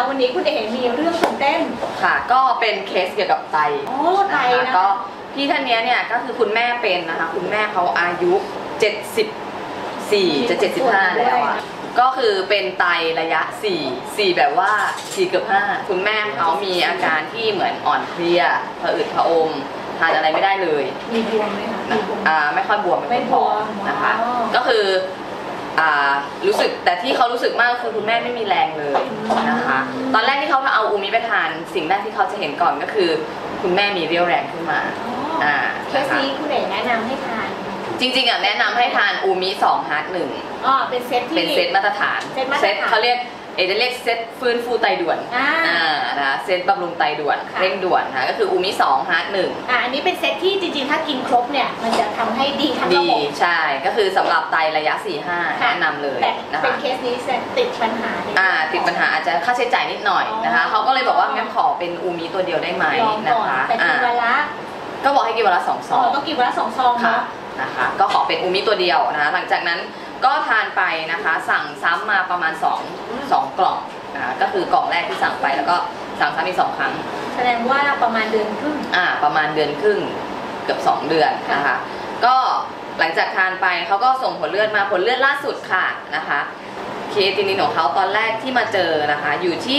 วันนี้คุณเอ๋มีเรื่องตื่นเต้นค่ะก็เป็นเคสเกี่ยวกับไตไตนะก็พี่ท่านนี้เนี่ยก็คือคุณแม่เป็นนะคะคุณแม่เขาอายุ74จะ75แล้วอ่ะก็คือเป็นไตระยะ4แบบว่า4เกือบ5คุณแม่เขามีอาการที่เหมือนอ่อนเพลียผะอืดผะอมทานอะไรไม่ได้เลยมีบวมไหมคะไม่ค่อยบวมไม่บวมนะคะก็คือรู้สึกแต่ที่เขารู้สึกมากคือคุณแม่ไม่มีแรงเลยนะคะตอนแรกที่เขาเอาอูมิไปทานสิ่งแรกที่เขาจะเห็นก่อนก็คือคุณแม่มีเรี่ยวแรงขึ้นมาเคสนี้คุณเอ๋แนะนำให้ทานจริงๆแนะนำให้ทานอูมิ2ฮาร์ด1 เป็นเซตที่เป็นเซตมาตรฐานเซตเขาเรียกจะเรียกเซตฟื้นฟูไตด่วนนะเซตบำรุงไตด่วนเร่งด่วนนะก็คืออูมิ2ฮาร์ด1 อันนี้เป็นเซตที่จริงๆถ้ากินครบเนี่ยมันจะทำให้ดีทั้งระบบใช่ก็คือสำหรับไตระยะ 4-5 แนะนำเลยนะคะเป็นเคสนี้ติดปัญหาติดปัญหาอาจจะค่าใช้จ่ายนิดหน่อยนะคะเขาก็เลยบอกว่างั้นขอเป็นอูมิตัวเดียวได้ไหมนะคะแต่กินวันละก็บอกให้กินวันละ2 ซองต้องกินวันละ2 ซองนะคะก็ขอเป็นอูมิตัวเดียวนะคะหลังจากนั้นก็ทานไปนะคะสั่งซ้ำมาประมาณ2 กล่องนะคะก็คือกล่องแรกที่สั่งไปแล้วก็สั่งซ้ำอีก2 ครั้งแสดงว่าประมาณเดือนครึ่งประมาณเดือนครึ่งเกือบ2 เดือนนะคะก็หลังจากทานไปเขาก็ส่งผลเลือดมาผลเลือดล่าสุดค่ะนะคะเคทีนินของเขาตอนแรกที่มาเจอนะคะอยู่ที่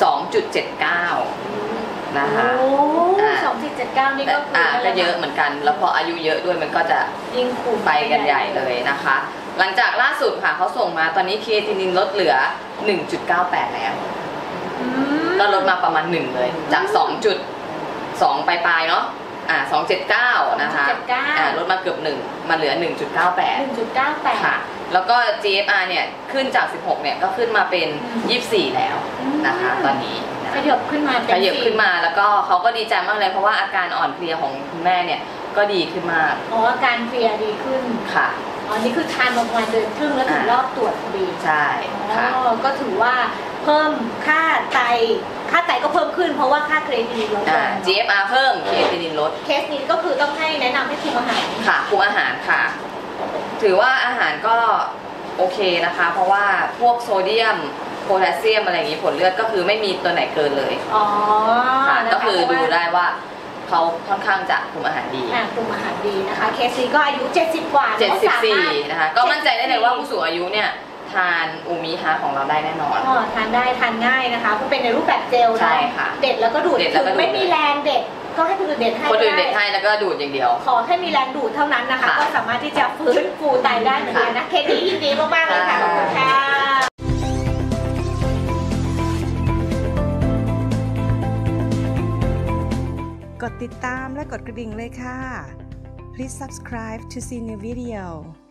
2.79 นะคะ 2.79 นี่ก็ก็เยอะเหมือนกันแล้วพออายุเยอะด้วยมันก็จะยิ่งคูณไปกันใหญ่เลยนะคะหลังจากล่าสุดค่ะเขาส่งมาตอนนี้เคทีนินลดเหลือ 1.98 แล้วก็ลดมาประมาณ1เลยจาก 2.2 ปลายๆเนาะ2.79 นะคะลดมาเกือบ1มาเหลือ 1.98 ค่ะแล้วก็ GFR เนี่ยขึ้นจาก16เนี่ยก็ขึ้นมาเป็น24แล้วนะคะตอนนี้ขยับขึ้นมาแล้วก็เขาก็ดีใจมากเลยเพราะว่าอาการอ่อนเพลียของคุณแม่เนี่ยก็ดีขึ้นมากอาการเพลียดีขึ้นค่ะนี่คือทานประมาณเดือนครึ่งแล้วถึงรอบตรวจพอดีใช่ค่ะก็ถือว่าเพิ่มค่าไตก็เพิ่มขึ้นเพราะว่าค่าเครดิตลด GFR เพิ่มเคทีนินลดเคสนี้ก็คือต้องให้แนะนำให้คุมอาหารค่ะคุมอาหารค่ะถือว่าอาหารก็โอเคนะคะเพราะว่าพวกโซเดียมโพแทสเซียมอะไรอย่างนี้ผลเลือดก็คือไม่มีตัวไหนเกินเลยก็คือดูได้ว่าเขาค่อนข้างจะคุมอาหารดีคุมอาหารดีนะคะเคสนี้ก็อายุ70 กว่า 74นะคะก็มั่นใจได้เลยว่าผู้สูงอายุเนี่ยทานอูมิฮาของเราได้แน่นอนทานได้ทานง่ายนะคะเพราะเป็นในรูปแบบเจลใช่ค่ะเด็ดแล้วก็ดูดไม่มีแรงเด็ดก็ให้คนอื่นเด็ดให้แล้วก็ดูดอย่างเดียวขอให้มีแรงดูดเท่านั้นนะคะก็สามารถที่จะฟื้นฟูไตได้เหมือนกันนะเคสนี้ยินดีมากๆเลยค่ะขอบคุณค่ะกดติดตามและกดกระดิ่งเลยค่ะ Please subscribe to see new video